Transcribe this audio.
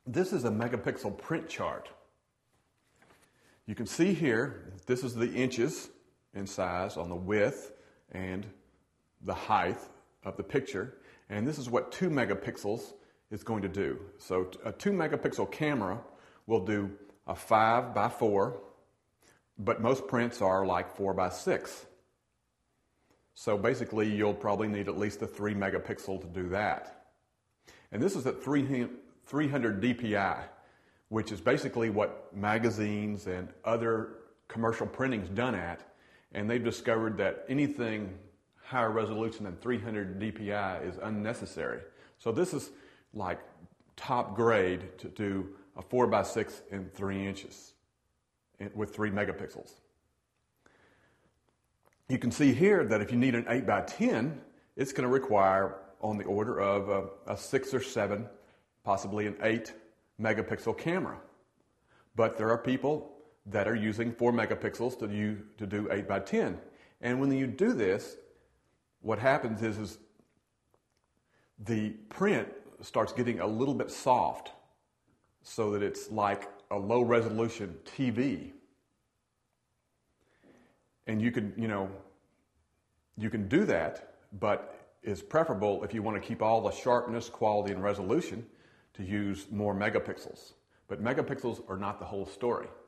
This is a megapixel print chart. You can see here, this is the inches in size on the width and the height of the picture. And this is what 2 megapixels is going to do. So a 2 megapixel camera will do a 5 by 4, but most prints are like 4 by 6. So basically you'll probably need at least a 3 megapixel to do that. And this is at 300 DPI, which is basically what magazines and other commercial printing's done at. And they've discovered that anything higher resolution than 300 DPI is unnecessary. So this is like top grade to do a 4 by 6 in 3 inches with 3 megapixels. You can see here that if you need an 8 by 10, it's going to require on the order of a 6 or 7, possibly an 8 megapixel camera. But there are people that are using 4 megapixels to do 8 by 10. And when you do this, what happens is the print starts getting a little bit soft so that it's like a low resolution TV. And you can do that, but it's preferable if you want to keep all the sharpness, quality, and resolution to use more megapixels. But megapixels are not the whole story.